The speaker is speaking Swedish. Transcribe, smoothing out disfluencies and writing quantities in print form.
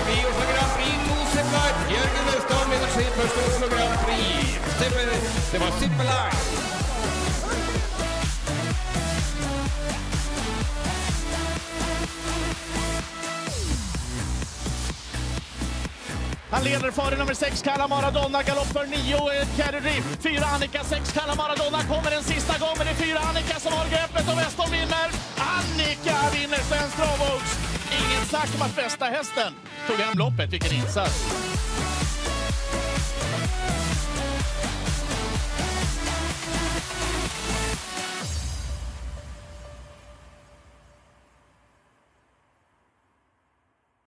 Prix Oslo Grand Prix, 2 sekunder. Jørgen Østad med sin første Oslo Grand Prix. Det var Superline. Han leder före nummer 6, Kalla Maradona, galopp för 9, Kerry, 4 Annika, 6 Kalla Maradona, kommer en sista gång, men det är 4 Annika som har greppet och Weston vinner. Annika vinner Svensk Travågs. Inget snack om att bästa hästen tog hem loppet, vilken insats.